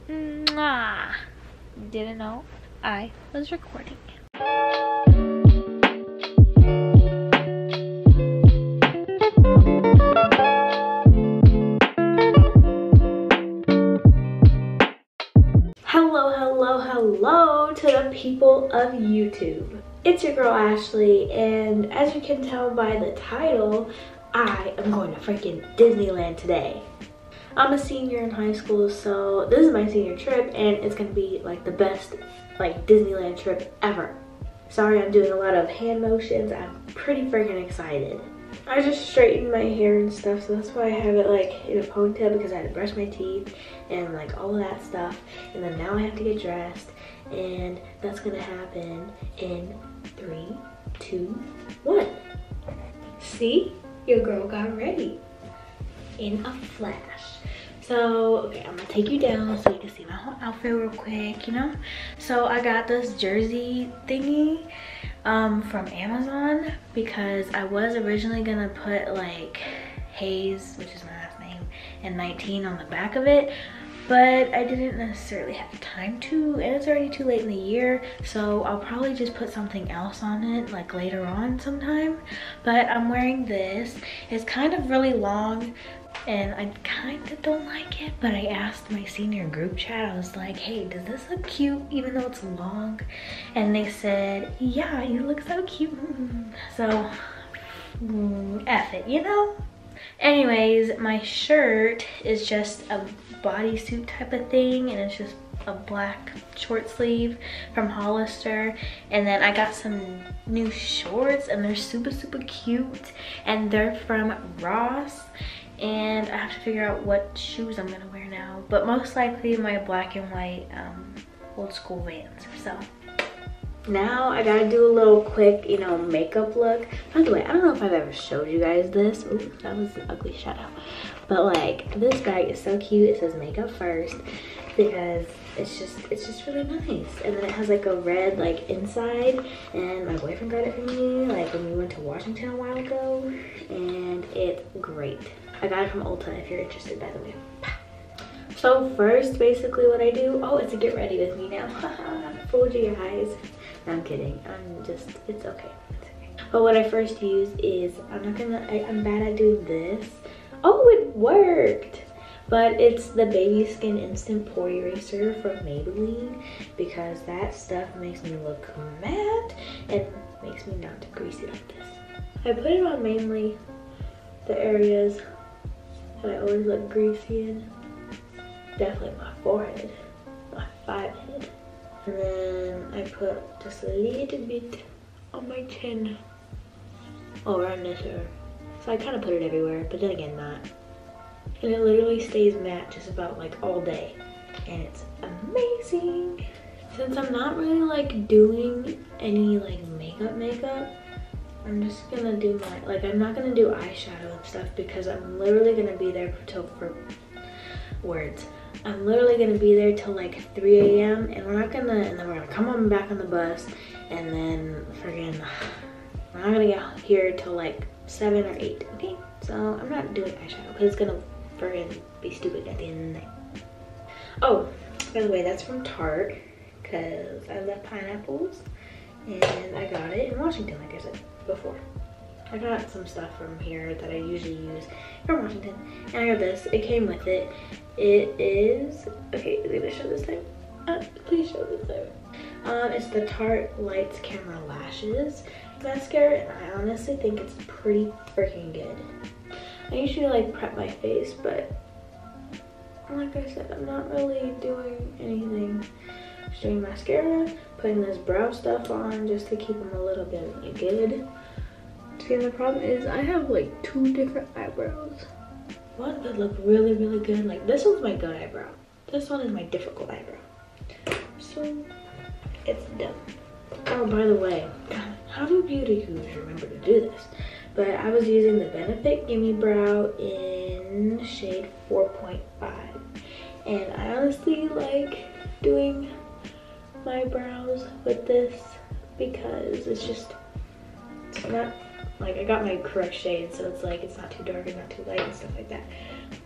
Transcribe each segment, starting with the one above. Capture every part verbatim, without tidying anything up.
Mwah. Didn't know I was recording. Hello, hello, hello to the people of YouTube. It's your girl Ashley, and as you can tell by the title, I am going to freaking Disneyland today. I'm a senior in high school, so this is my senior trip, and it's gonna be like the best like Disneyland trip ever. Sorry, I'm doing a lot of hand motions. I'm pretty freaking excited. I just straightened my hair and stuff, so that's why I have it like in a ponytail, because I had to brush my teeth and like all of that stuff. And then now I have to get dressed, and that's gonna happen in three, two, one. See? Your girl got ready in a flash. So, okay, I'm gonna take you down so you can see my whole outfit real quick, you know? So I got this jersey thingy um, from Amazon because I was originally gonna put like Hayes, which is my last name, and nineteen on the back of it, but I didn't necessarily have time to, and it's already too late in the year, so I'll probably just put something else on it like later on sometime. But I'm wearing this. It's kind of really long, and I kind of don't like it, but I asked my senior group chat, I was like, hey, does this look cute even though it's long? And they said, yeah, you look so cute. So, mm, F it, you know? Anyways, my shirt is just a bodysuit type of thing, and it's just a black short sleeve from Hollister. And then I got some new shorts, and they're super, super cute, and they're from Ross. And I have to figure out what shoes I'm gonna wear now, but most likely my black and white um, old school Vans. So now I gotta do a little quick, you know, makeup look. By the way, I don't know if I've ever showed you guys this. Ooh, that was an ugly shadow. But like, this bag is so cute. It says makeup first because it's just it's just really nice. And then it has like a red like inside, and my boyfriend got it for me like when we went to Washington a while ago, and it's great. I got it from Ulta if you're interested, by the way. So first, basically what I do, oh, it's a get ready with me now. Fooled you guys. No, I'm kidding. I'm just, it's okay. It's okay. But what I first use is, I'm not gonna, I, I'm bad at doing this. Oh, it worked. But it's the Baby Skin Instant Pore Eraser from Maybelline, because that stuff makes me look matte and makes me not greasy like this. I put it on mainly the areas that I always look greasy in. Definitely my forehead, my forehead. And then I put just a little bit on my chin, all around this area. So I kind of put it everywhere, but then again not. And it literally stays matte just about like all day. And it's amazing. Since I'm not really like doing any like makeup makeup, I'm just gonna do my, like I'm not gonna do eyeshadow and stuff because I'm literally gonna be there till, for words. I'm literally gonna be there till like three A M and we're not gonna, and then we're gonna come on back on the bus, and then friggin', we're not gonna get here till like seven or eight, okay? So I'm not doing eyeshadow because it's gonna friggin' be stupid at the end of the night. Oh, by the way, that's from Tarte because I love pineapples, and I got it in Washington, like I said before. I got some stuff from here that I usually use from Washington, and I got this. It came with it. It is, okay, is it gonna show this time? Uh, please show this time. Um, it's the Tarte Lights Camera Lashes mascara, and I honestly think it's pretty freaking good. I usually like prep my face, but like I said, I'm not really doing anything. Just doing mascara, putting this brow stuff on just to keep them a little bit good. See, the problem is I have like two different eyebrows. One could look really, really good. Like this one's my good eyebrow. This one is my difficult eyebrow. So it's done. Oh, by the way, how do beauty gurus remember to do this? But I was using the Benefit Gimme Brow in shade four point five. And I honestly like doing my brows with this because it's just, it's not, like I got my correct shade, so it's like it's not too dark and not too light and stuff like that. But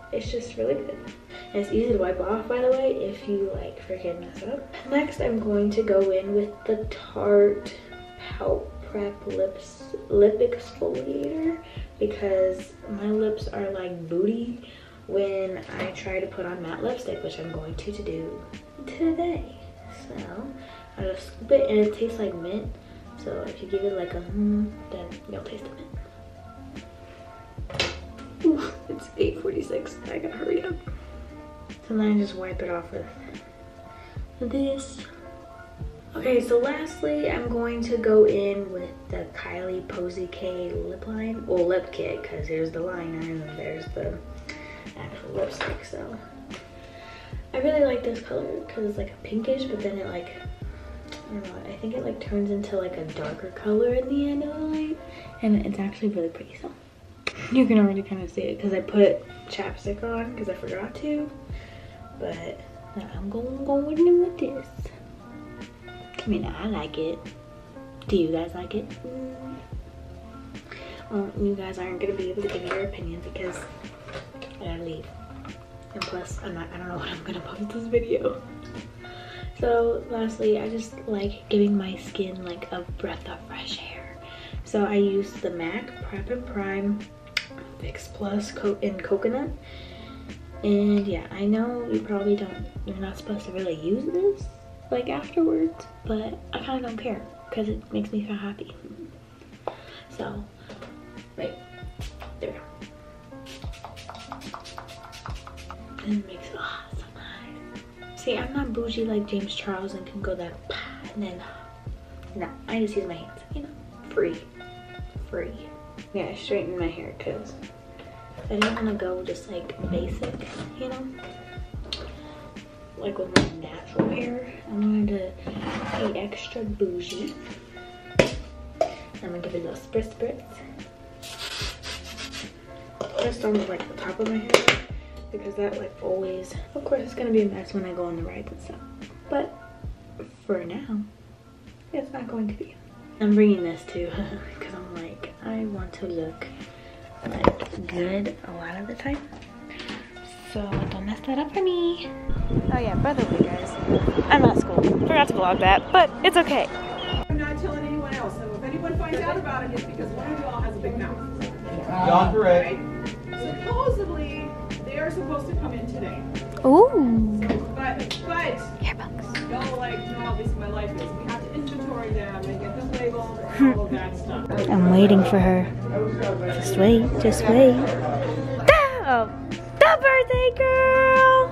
it's just really good. And it's easy to wipe off, by the way, if you like freaking mess up. Next, I'm going to go in with the Tarte Pout Prep Lips Lip Exfoliator because my lips are like booty when I try to put on matte lipstick, which I'm going to, to do today. So I just scoop it, and it tastes like mint. So if you give it like a hmm, then you'll taste the mint. Ooh, it's eight forty-six. I gotta hurry up. So then I just wipe it off with this. Okay, so lastly, I'm going to go in with the Kylie Posey K lip line, well, lip kit, because here's the liner and then there's the actual lipstick. So I really like this color because it's like a pinkish, but then it like, I don't know, I think it like turns into like a darker color in the end of the light, and it's actually really pretty. So you can already kind of see it because I put chapstick on because I forgot to, but now I'm going to go in with this. I mean, I like it. Do you guys like it? Mm. Well, you guys aren't gonna be able to give me your opinion because I gotta leave. And plus, I'm not, I don't know when I'm gonna post this video. So lastly, I just like giving my skin like a breath of fresh air. So I use the MAC Prep and Prime Fix Plus Co in Coconut. And yeah, I know you probably don't, you're not supposed to really use this like afterwards, but I kind of don't care because it makes me feel happy. So, wait, there we go. And it makes it, oh, so nice. See, I'm not bougie like James Charles and can go that and then, no, I just use my hands, you know, free, free. Yeah, I straightened my hair because I didn't want to go just like basic, you know, like with my natural hair. I wanted to be extra bougie. I'm gonna give it a little spritz spritz. I'm gonna start with like the top of my hair because that like always, of course it's gonna be a mess when I go on the rides and stuff, but for now it's not going to be. I'm bringing this too because I'm like, I want to look like good a lot of the time, so don't mess that up for me. Oh yeah, by the way guys, I'm at school. Forgot to vlog that, but it's okay. I'm not telling anyone else, so if anyone finds out about it, it's because one of y'all has a big mouth. Y'all correct. Supposedly, they are supposed to come in today. Ooh. But, but, Earbuds. y'all like know how busy my life is. We have to inventory them and get them labeled and all of that stuff. I'm waiting for her. Just wait, just wait. Oh, the birthday girl!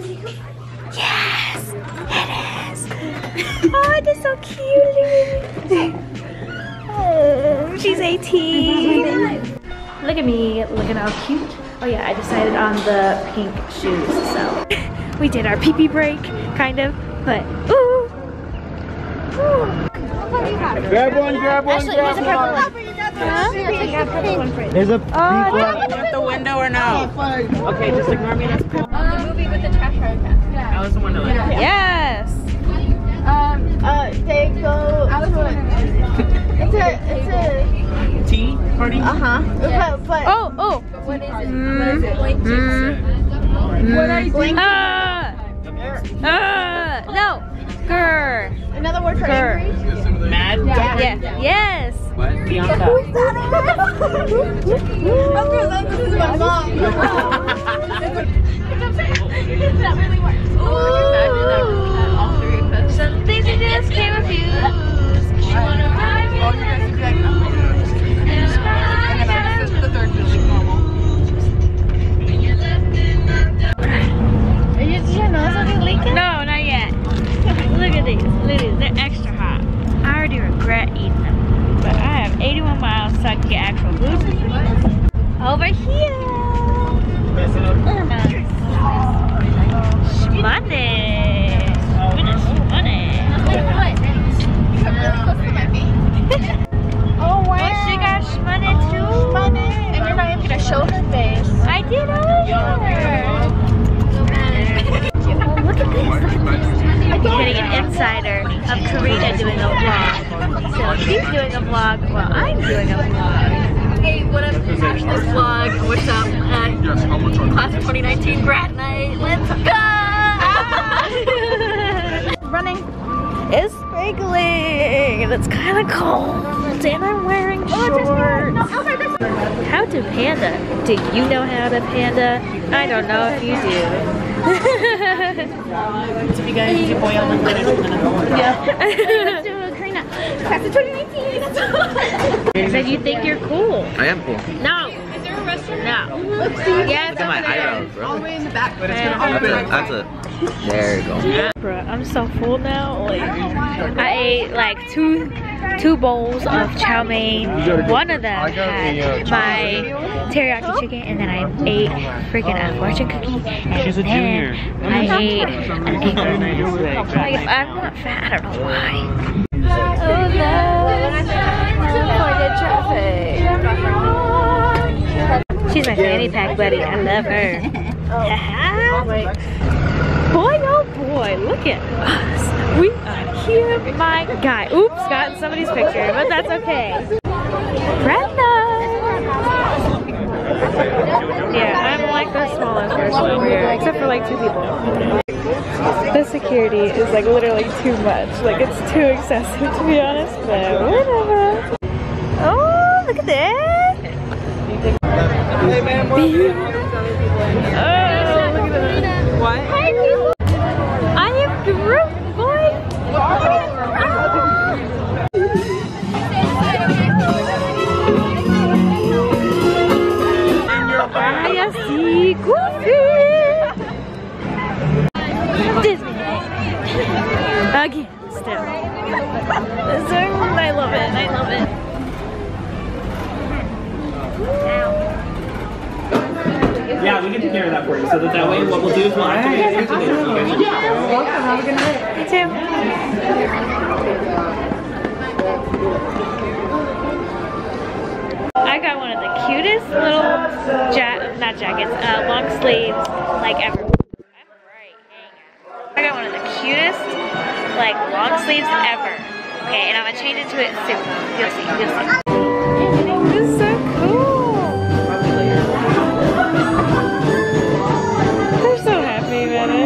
Yes, it is. Oh, it is so cute. Oh, she's eighteen. Look at me, looking all cute. Oh yeah, I decided on the pink shoes, so we did our pee-pee break, kind of, but ooh. Ooh. Grab one, grab one, Ashley, grab here's a one. purple one. Huh? There's a Oh, pink no. one. At the window or no? Okay, just ignore me. That's cool. Um, the movie with the trash can. Yeah. I was the one to like. Yes. Um, uh, they go. I was the one. It's a, it's a. Tea party? Uh huh. But, but. Oh, oh. What is it? Mm. What is it? Blank Mm. What are you doing? Ah! Ah! No. Grr. Another word for Grr. angry? Mad? Yeah. Yes. What? Bianca. Who's that? I'm gonna love this is my mom. That really works. Ooh. Some things you just can't refuse. You wanna ride me? Oh, you guys would be like, oh. And then I just the third just like normal. Are you trying to know something leaking? No, not yet. Look at these. Look at these. They're extra hot. I already regret eating them. But I have eighty-one miles so I can get actual food. Over here. Irma. Shmoney. Shmoney. Oh wow. Oh, she got shmoney too? Shmoney. And you're not even gonna show her face. I did earlier. Oh, look at this. I'm getting an insider of Karina doing a vlog. So she's doing a vlog while I'm doing a vlog. Hey, what up? This is Ashley's vlog. What's up? Uh, Class of twenty nineteen Gradnite. Let's go! Running. It's sprinkling and it's kind of cold and I'm wearing shorts. How to panda? Do you know how to panda? I don't know if you do. So you guys do boil and let it Yeah. Let's do a Karina. Class of twenty nineteen. Said you think you're cool. I am cool. No. Is there a restroom? No. Yeah, Look at my eyebrows, bro. All the way in the back. But it's gonna That's a, that's a, there you go. Bruh, I'm so full now. Like, I ate like two two bowls of chow mein. One of them had my teriyaki chicken, and then I ate freaking a fortune cookie. And She's a then junior. I ate an egg roll. Like, I'm not fat. I don't know why. Oh no! Pointed traffic. She's my fanny pack buddy. I love her. Boy, oh boy, look at us. We are here, my guy. Oops, got in somebody's picture, but that's okay. Brenda! Yeah, I'm like the smallest person over here, except for like two people. The security is like literally too much. Like, it's too excessive to be honest, but whatever. Oh, look at that! Hey man, Oh, look at that. what? I am Groot, boy! I see Goofy! Disneyland. Again, still. This is, I love it, I love it. Yeah, we can take care of that for you. So that that way, what we'll do is we'll activate it. Yeah. Welcome, have a good night. Me too. I got one of the cutest little ja not jackets, uh, long sleeves, like ever. I'm right, hang on. I got one of the cutest, like long sleeves ever. Okay, and I'm gonna change it to it soon. You'll see, you'll see. This is so cool. They're so happy about it.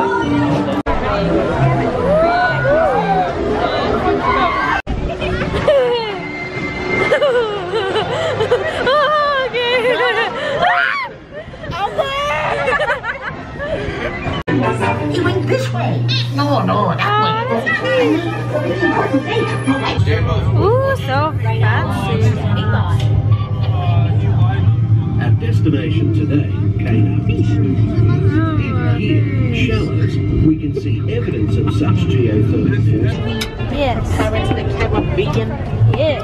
You went this way. No, no, that way. Ooh, so fancy. Our destination today, Cana East. Even here, in shallows, we can see evidence of such geothermal force. Yes. Yes.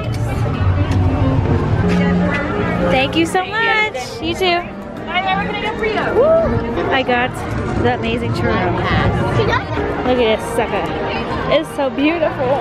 Thank you so much. You too. Woo. I got the amazing churro. Look at this sucker. It's so beautiful.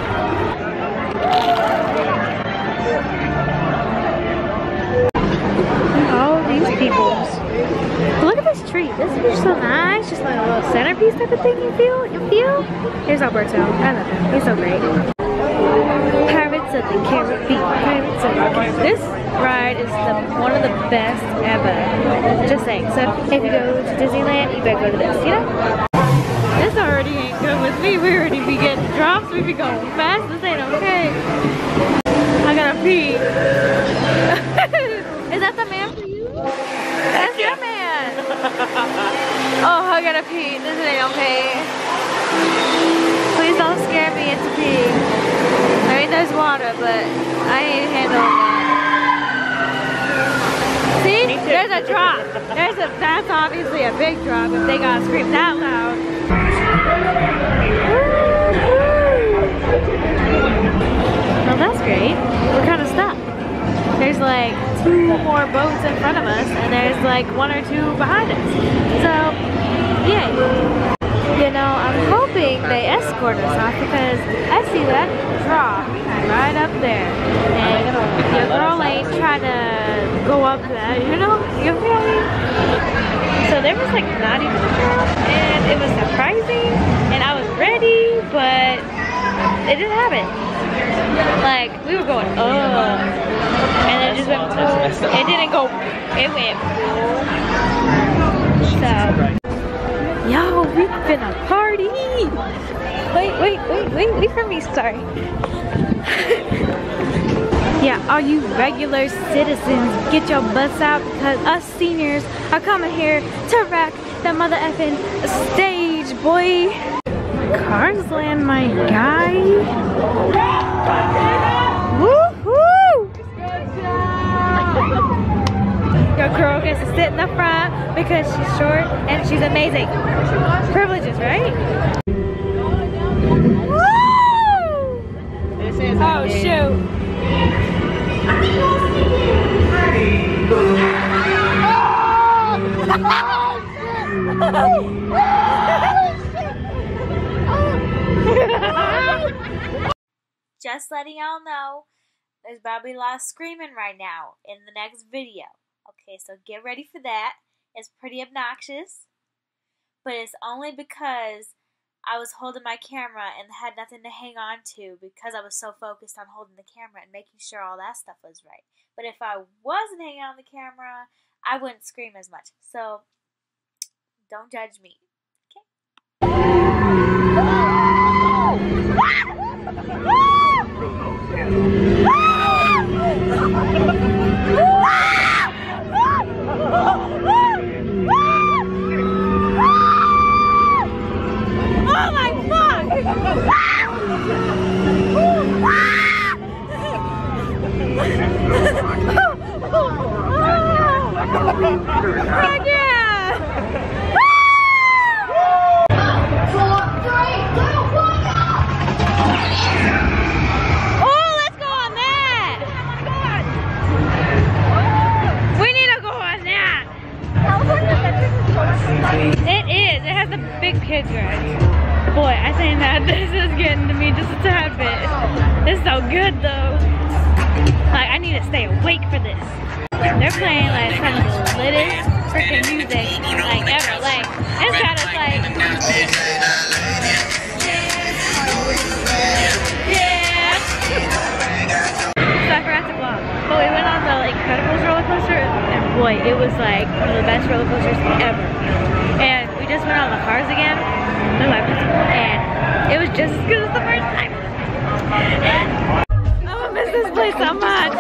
All these people. Look at this tree. This is so nice. Just like a little centerpiece type of thing. You feel? You feel? Here's Alberto. I love him. He's so great. Pirates of the Caribbean. Pirates of the Caribbean. This ride is the one of the best ever. Just saying. So if you go to Disneyland, you better go to this. You know? This already ain't good with me. We already be getting drops. We be going fast. This ain't okay. I gotta pee. Is that the man for you? That's your man. Oh, I gotta pee. This ain't okay. Please don't scare me into pee. I mean, there's water, but I ain't handling that. See? There's a drop. There's a. That's obviously a big drop if they gotta scream that loud. Well, that's great. We're kind of stuck. There's like two more boats in front of us, and there's like one or two behind us. So, yay. You know, I'm hoping they escort us off because I see that drop right up there. And your girl ain't trying to go up that, you know? You feel me? So there was like not even a drop, and it was surprising, and I was ready, but it didn't happen. Like, we were going up, and it just went, it didn't go, it went. So, yo, we finna party. Wait, wait, wait, wait, wait for me, sorry. Yeah, all you regular citizens, get your butts out because us seniors are coming here to wreck the mother effing stage, boy. Cars land, my guy. Woohoo! Your girl gets to sit in the front because she's short and she's amazing. Privileges, right? Woo! Oh shoot! Just letting y'all know, there's probably a lot of screaming right now in the next video. Okay, so get ready for that. It's pretty obnoxious, but it's only because I was holding my camera and had nothing to hang on to because I was so focused on holding the camera and making sure all that stuff was right. But if I wasn't hanging on the camera, I wouldn't scream as much. So, don't judge me. Okay? Oh my fuck! Fuck yeah! Oh, let's go on that! We need to go on that! It is. It has the big kids rides. Boy, I think that this is getting to me just a tad bit. This is so good though. Like, I need to stay awake for this. They're playing like some of the littest freaking music like ever. Like, it's got us like, yeah. So I forgot to vlog, but we went on the like, Incredibles roller coaster, and boy, it was like one of the best roller coasters ever. And we just went on the Cars again with my principal, and it was just as good as the first time. I'm gonna miss this place so much.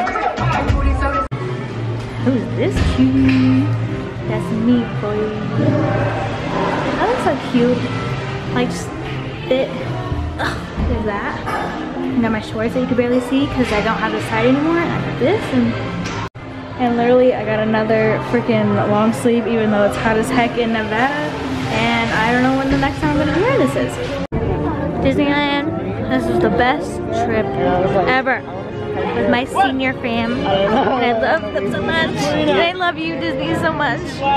Who's this cute? That's me, boy. That looks so cute. Like, just fit. Ugh, there's that. I got my shorts that you can barely see because I don't have this side anymore. I got this, and and literally I got another freaking long sleeve, even though it's hot as heck in Nevada. And I don't know when the next time I'm gonna be wearing this is. Disneyland. This was the best trip ever. With my senior fam, and I love them so much, and I love you, Disney, so much.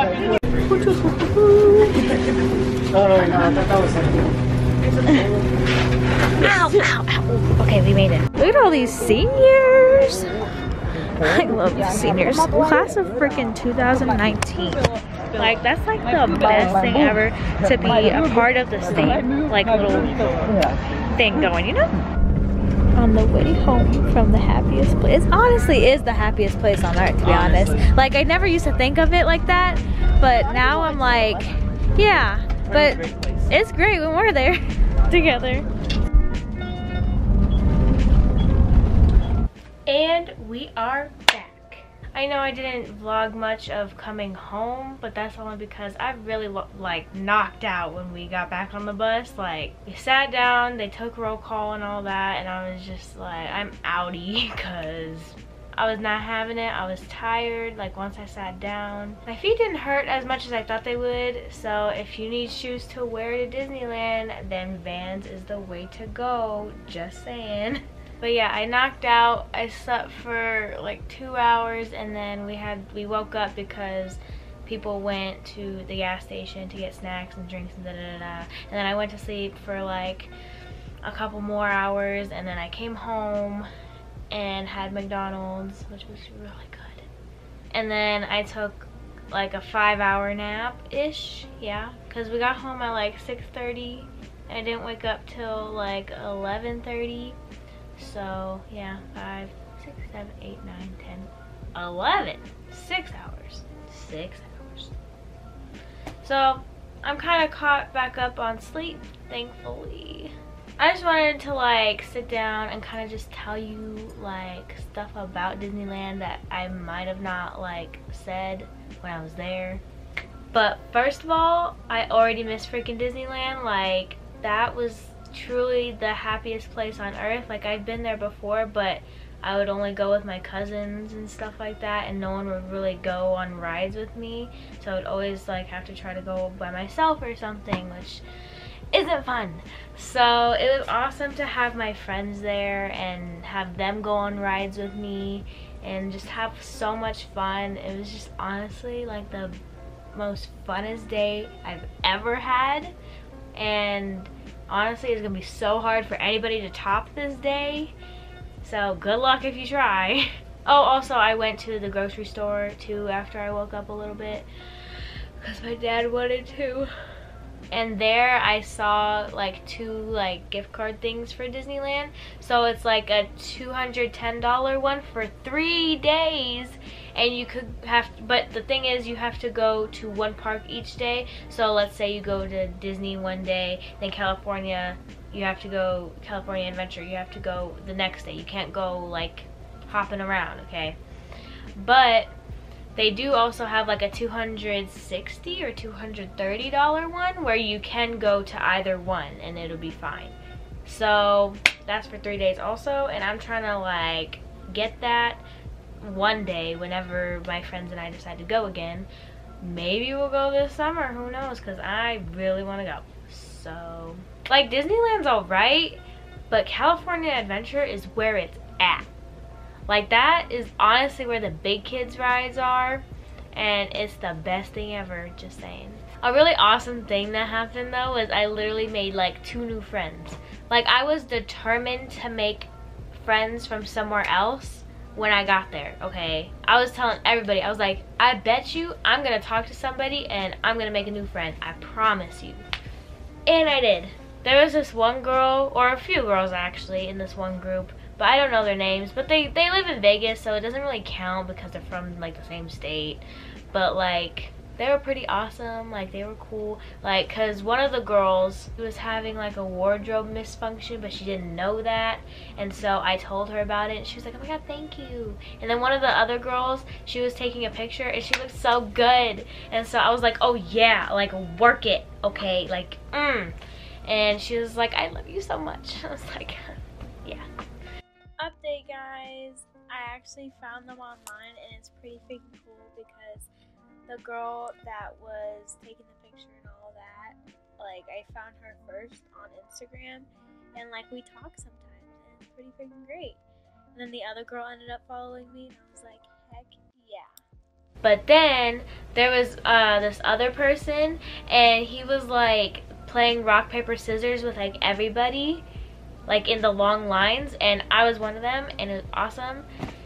Ow, ow, ow. Okay, we made it. Look at all these seniors. I love these seniors. Class of freaking two thousand nineteen. Like, that's like the best thing ever to be a part of the same, like, little thing going, you know? On the way home from the happiest place. It honestly is the happiest place on earth, to be honest. Like, I never used to think of it like that, but now I'm like, yeah, but it's great when we're there together. And we are back. I know I didn't vlog much of coming home, but that's only because I really like knocked out when we got back on the bus. Like, we sat down, they took roll call and all that, and I was just like, I'm outie because I was not having it. I was tired, like, once I sat down. My feet didn't hurt as much as I thought they would, so if you need shoes to wear to Disneyland, then Vans is the way to go, just saying. But yeah, I knocked out. I slept for like two hours, and then we had we woke up because people went to the gas station to get snacks and drinks and da da da da. And then I went to sleep for like a couple more hours, and then I came home and had McDonald's, which was really good. And then I took like a five hour nap ish, yeah, because we got home at like six thirty and I didn't wake up till like eleven thirty. So yeah, five, six, seven, eight, nine, ten, eleven. Six hours. Six hours. So I'm kind of caught back up on sleep, thankfully. I just wanted to like sit down and kind of just tell you like stuff about Disneyland that I might have not like said when I was there. But first of all, I already miss freaking Disneyland. Like, that was truly the happiest place on earth. Like, I've been there before, but I would only go with my cousins and stuff like that, and no one would really go on rides with me. So I would always like have to try to go by myself or something, which isn't fun. So it was awesome to have my friends there and have them go on rides with me and just have so much fun. It was just honestly like the most funnest day I've ever had, and honestly it's gonna be so hard for anybody to top this day, so good luck if you try. Oh, also I went to the grocery store too after I woke up a little bit because my dad wanted to. And there I saw like two like gift card things for Disneyland. So it's like a two hundred ten dollar one for three days. And you could have, but the thing is you have to go to one park each day. So let's say you go to Disney one day, then California, you have to go, California Adventure, you have to go the next day. You can't go like hopping around, okay? But they do also have like a two hundred sixty or two hundred thirty dollar one where you can go to either one and it'll be fine. So that's for three days also, and I'm trying to like get that one day whenever my friends and I decide to go again. Maybe we'll go this summer, who knows, because I really want to go. So like Disneyland's alright, but California Adventure is where it's at. Like, that is honestly where the big kids rides are, and it's the best thing ever, just saying. A really awesome thing that happened though is I literally made like two new friends. Like, I was determined to make friends from somewhere else when I got there, okay? I was telling everybody, I was like, I bet you I'm gonna talk to somebody and I'm gonna make a new friend, I promise you. And I did. There was this one girl, or a few girls actually, in this one group, but I don't know their names, but they, they live in Vegas, so it doesn't really count because they're from like the same state. But like, they were pretty awesome, like they were cool. Like, cause one of the girls was having like a wardrobe misfunction, but she didn't know that. And so I told her about it and she was like, oh my god, thank you. And then one of the other girls, she was taking a picture and she looked so good. And so I was like, oh yeah, like work it, okay, like, mm. And she was like, I love you so much. I was like, yeah. Update guys, I actually found them online and it's pretty freaking cool because the girl that was taking the picture and all that, like I found her first on Instagram and like we talk sometimes and it's pretty freaking great. And then the other girl ended up following me and I was like, heck yeah. But then there was uh, this other person and he was like playing rock, paper, scissors with like everybody, like in the long lines, and I was one of them and it was awesome.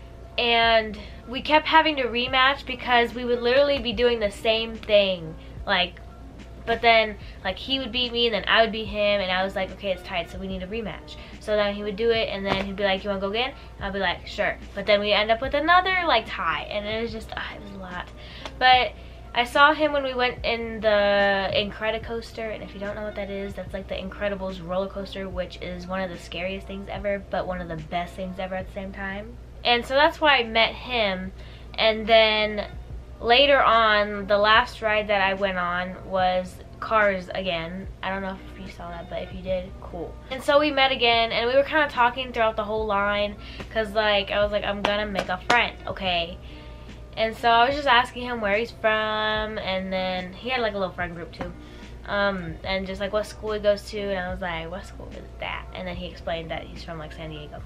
And we kept having to rematch because we would literally be doing the same thing, like, but then like he would beat me and then I would beat him and I was like, okay, it's tied, so we need a rematch. So then he would do it and then he'd be like, you want to go again? And I'd be like, sure. But then we end up with another like tie and it was just, uh, it was a lot. But I saw him when we went in the Incredicoaster, and if you don't know what that is, that's like the Incredibles roller coaster, which is one of the scariest things ever, but one of the best things ever at the same time. And so that's why I met him. And then later on, the last ride that I went on was Cars again. I don't know if you saw that, but if you did, cool. And so we met again, and we were kind of talking throughout the whole line, because like, I was like, I'm gonna make a friend, okay? And so I was just asking him where he's from, and then he had like a little friend group too. Um, and just like what school he goes to, and I was like, what school is that? And then he explained that he's from like San Diego.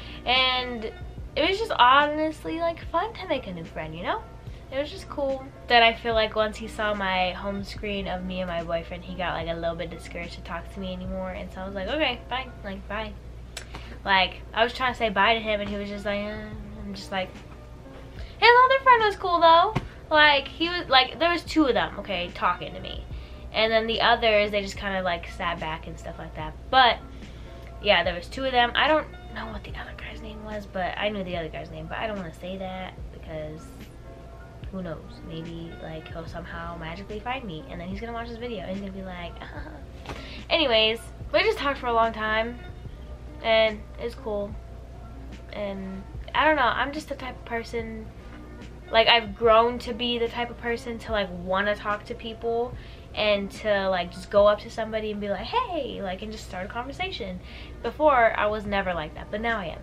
And it was just honestly like fun to make a new friend, you know? It was just cool. Then I feel like once he saw my home screen of me and my boyfriend, he got like a little bit discouraged to talk to me anymore. And so I was like, okay, fine, like bye. Like, I was trying to say bye to him and he was just like, eh. I'm just like, his other friend was cool though. Like, he was like, there was two of them, okay, talking to me. And then the others, they just kind of like sat back and stuff like that. But yeah, there was two of them. I don't know what the other guy's name was, but I knew the other guy's name, but I don't want to say that because who knows, maybe like he'll somehow magically find me and then he's gonna watch this video and he's gonna be like, ah. Anyways, we just talked for a long time and it's cool. And I don't know, I'm just the type of person, like I've grown to be the type of person to like want to talk to people and to like just go up to somebody and be like, hey, like, and just start a conversation. Before I was never like that, but now I am.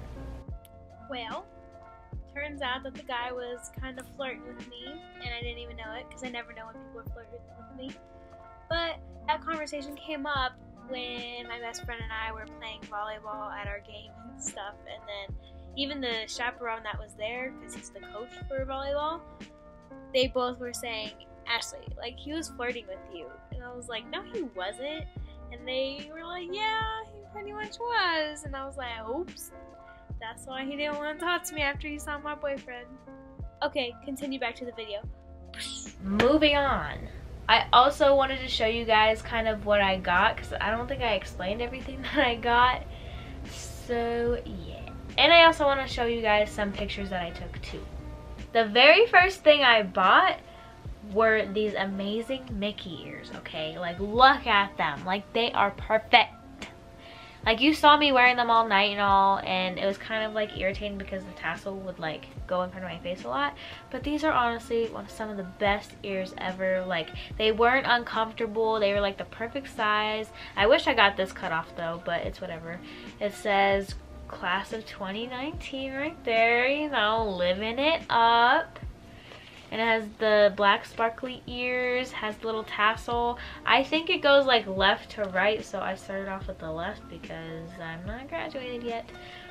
Well, turns out that the guy was kind of flirting with me, and I didn't even know it because I never know when people are flirting with me. But that conversation came up when my best friend and I were playing volleyball at our game and stuff, and then even the chaperone that was there, because he's the coach for volleyball, they both were saying, Ashley, like, he was flirting with you. And I was like, no, he wasn't. And they were like, yeah, he pretty much was. And I was like, oops. That's why he didn't want to talk to me after he saw my boyfriend. Okay, continue back to the video. Moving on. I also wanted to show you guys kind of what I got, because I don't think I explained everything that I got. So, yeah. And I also want to show you guys some pictures that I took too. The very first thing I bought were these amazing Mickey ears, okay? Like, look at them. Like, they are perfect. Like, you saw me wearing them all night and all, and it was kind of like irritating because the tassel would like go in front of my face a lot. But these are honestly one of some of the best ears ever. Like, they weren't uncomfortable. They were like the perfect size. I wish I got this cut off though, but it's whatever. It says class of twenty nineteen right there, you know, living it up. And it has the black sparkly ears, has the little tassel. I think it goes like left to right, so I started off with the left because I'm not graduated yet.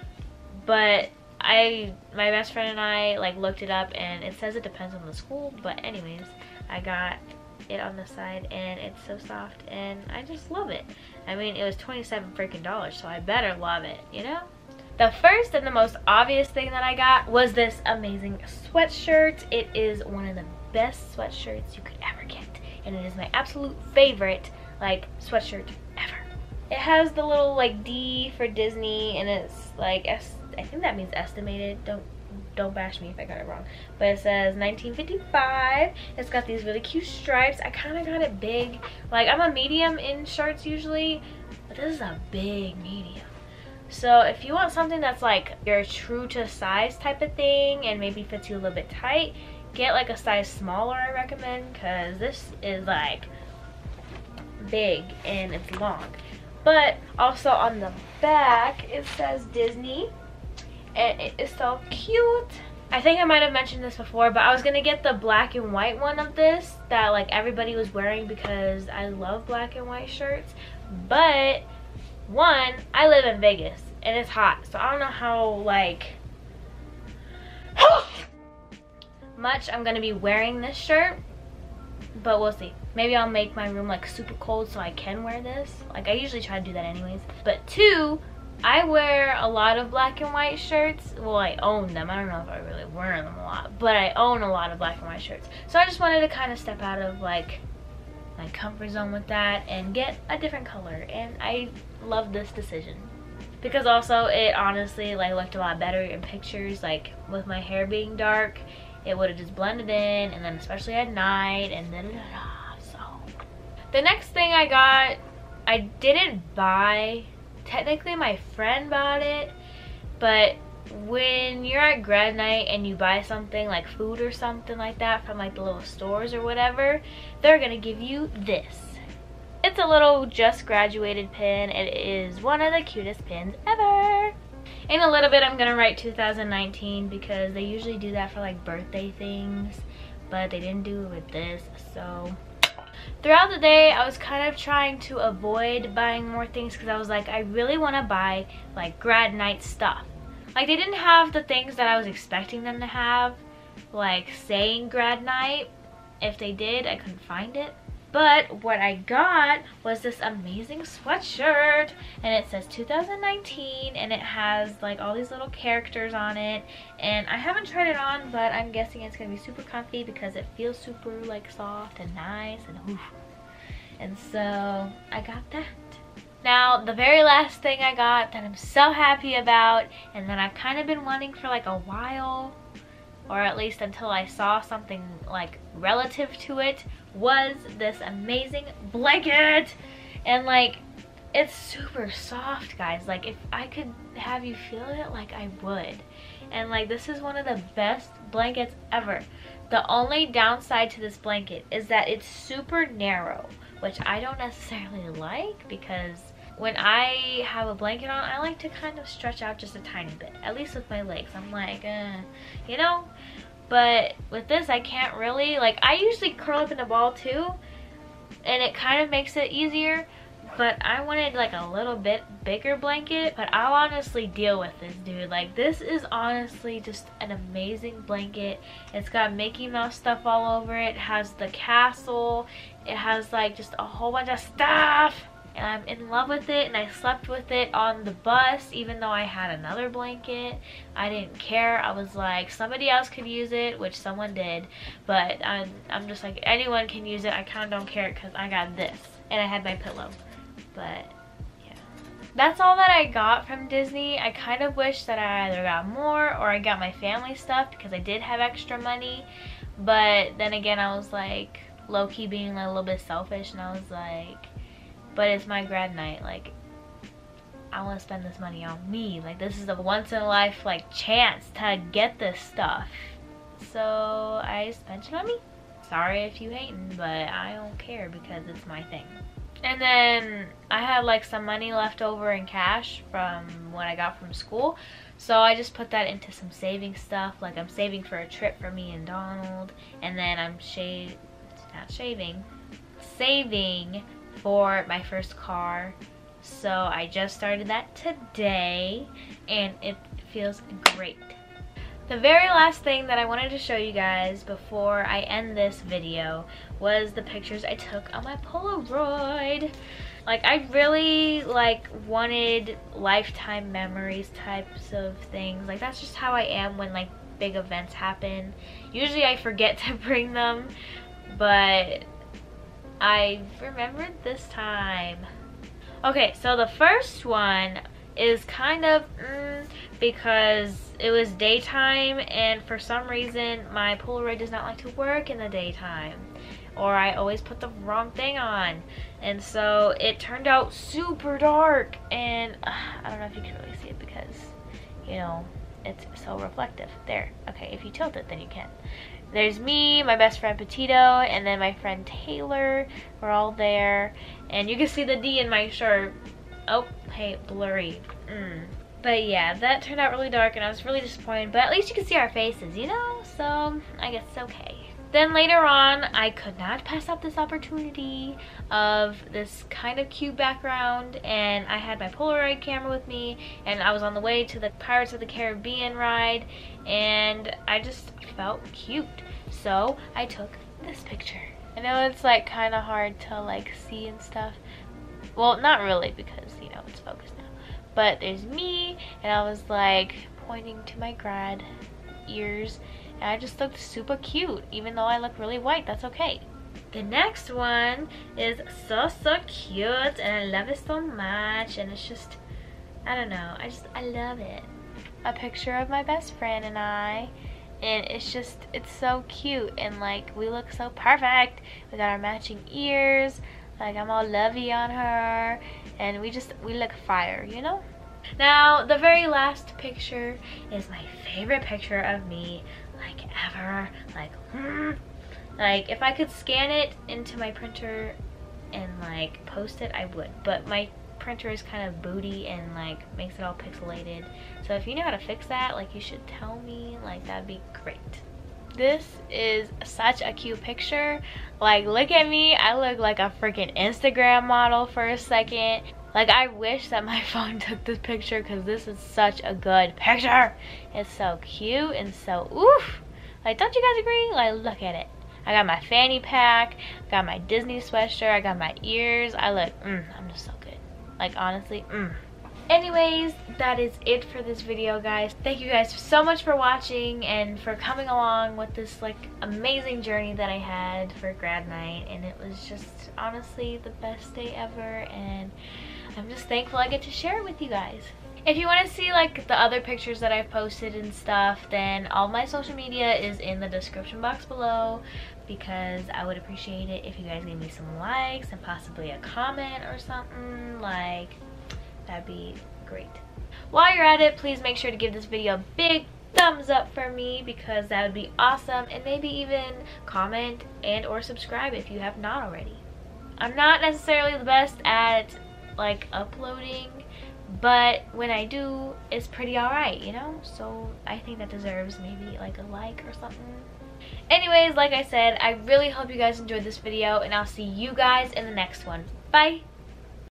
But I, my best friend and I like looked it up, and it says it depends on the school. But anyways, I got it on the side, and it's so soft, and I just love it. I mean, it was twenty-seven freaking dollars, so I better love it, you know? The first and the most obvious thing that I got was this amazing sweatshirt. It is one of the best sweatshirts you could ever get, and it is my absolute favorite like sweatshirt ever. It has the little like D for Disney, and it's like es I think that means estimated. Don't don't bash me if I got it wrong. But it says nineteen fifty-five. It's got these really cute stripes. I kind of got it big. Like, I'm a medium in shirts usually, but this is a big medium. So if you want something that's like your true to size type of thing and maybe fits you a little bit tight, get like a size smaller, I recommend, because this is like big and it's long. But also on the back it says Disney, and it is so cute. I think I might have mentioned this before, but I was gonna get the black and white one of this that like everybody was wearing because I love black and white shirts. But one, I live in Vegas and it's hot, so I don't know how like much I'm gonna be wearing this shirt, but we'll see. Maybe I'll make my room like super cold so I can wear this. Like, I usually try to do that anyways. But two, I wear a lot of black and white shirts. Well, I own them. I don't know if I really wear them a lot, but I own a lot of black and white shirts. So I just wanted to kind of step out of like my comfort zone with that and get a different color, and I love this decision because also it honestly like looked a lot better in pictures. Like, with my hair being dark, it would have just blended in, and then especially at night, and then so the next thing I got, I didn't buy. Technically my friend bought it, but when you're at Gradnite and you buy something like food or something like that from like the little stores or whatever, they're gonna give you this. It's a little just graduated pin. It is one of the cutest pins ever. In a little bit I'm gonna write two thousand nineteen because they usually do that for like birthday things, but they didn't do it with this. So throughout the day I was kind of trying to avoid buying more things because I was like, I really want to buy like Gradnite stuff. Like, they didn't have the things that I was expecting them to have, like saying Gradnite. If they did, I couldn't find it. But what I got was this amazing sweatshirt, and it says two thousand nineteen, and it has like all these little characters on it, and I haven't tried it on, but I'm guessing it's gonna be super comfy because it feels super like soft and nice and oof. And so I got that. Now, the very last thing I got that I'm so happy about and that I've kind of been wanting for like a while or at least until I saw something like relative to it, was this amazing blanket. And like, it's super soft, guys. Like, if I could have you feel it, like I would. And like, this is one of the best blankets ever. The only downside to this blanket is that it's super narrow, which I don't necessarily like, because when I have a blanket on, I like to kind of stretch out just a tiny bit, at least with my legs. I'm like, uh, you know? But with this, I can't really, like, I usually curl up in a ball too, and it kind of makes it easier. But I wanted like a little bit bigger blanket, but I'll honestly deal with this, dude. Like, this is honestly just an amazing blanket. It's got Mickey Mouse stuff all over it. It has the castle. It has like just a whole bunch of stuff. And I'm in love with it, and I slept with it on the bus even though I had another blanket. I didn't care. I was like, somebody else could use it, which someone did, but I'm, I'm just like, anyone can use it. I kind of don't care because I got this, and I had my pillow. But yeah, that's all that I got from Disney. I kind of wish that I either got more or I got my family stuff, because I did have extra money. But then again, I was like low-key being a little bit selfish, and I was like, but it's my Gradnite. Like, I want to spend this money on me. Like, this is a once-in-a-life like chance to get this stuff, so I spent it on me. Sorry if you hating, but I don't care because it's my thing. And then I had like some money left over in cash from what I got from school, so I just put that into some saving stuff. Like, I'm saving for a trip for me and Donald, and then I'm shave not shaving saving for my first car. So I just started that today, and it feels great. The very last thing that I wanted to show you guys before I end this video was the pictures I took on my Polaroid. Like, I really like wanted lifetime memories types of things. Like, that's just how I am when like big events happen. Usually I forget to bring them, but I remembered this time. Okay, so the first one is kind of mm, because it was daytime, and for some reason my Polaroid does not like to work in the daytime, or I always put the wrong thing on, and so it turned out super dark. And uh, I don't know if you can really see it because, you know, it's so reflective. There, okay, if you tilt it then you can. There's me, my best friend Petito, and then my friend Taylor. We're all there, and you can see the D in my shirt. Oh, hey, blurry. Mm. But yeah, that turned out really dark, and I was really disappointed, but at least you can see our faces, you know? So I guess it's okay. Then later on, I could not pass up this opportunity of this kind of cute background, and I had my Polaroid camera with me, and I was on the way to the Pirates of the Caribbean ride, and I just felt cute. So I took this picture. I know it's like kind of hard to like see and stuff. Well, not really, because, you know, it's focused now. But there's me, and I was like pointing to my grad ears, and I just looked super cute. Even though I look really white, that's okay. The next one is so, so cute, and I love it so much, and it's just, I don't know, I just, I love it. A picture of my best friend and I, and it's just, it's so cute, and like, we look so perfect. We got our matching ears. Like, I'm all lovey on her, and we just, we look fire, you know? Now, the very last picture is my favorite picture of me, like, ever. Like, hmm. Like, if I could scan it into my printer and, like, post it, I would. But my printer is kind of booty and, like, makes it all pixelated. So if you know how to fix that, like, you should tell me. Like, that'd be great. This is such a cute picture. Like, look at me. I look like a freaking Instagram model for a second. Like, I wish that my phone took this picture, because this is such a good picture. It's so cute and so oof. Like, don't you guys agree? Like, look at it. I got my fanny pack, got my Disney sweatshirt, I got my ears. I look, mm, I'm just so good. Like, honestly, mm. Anyways, that is it for this video, guys. Thank you guys so much for watching and for coming along with this like amazing journey that I had for grad night, and it was just honestly the best day ever, and I'm just thankful I get to share it with you guys. If you want to see like the other pictures that I've posted and stuff, then all my social media is in the description box below, because I would appreciate it if you guys gave me some likes and possibly a comment or something. Like, that'd be great. While you're at it, please make sure to give this video a big thumbs up for me, because that would be awesome, and maybe even comment and or subscribe if you have not already. I'm not necessarily the best at like uploading, but when I do, it's pretty alright, you know? So I think that deserves maybe like a like or something. Anyways, like I said, I really hope you guys enjoyed this video, and I'll see you guys in the next one. Bye!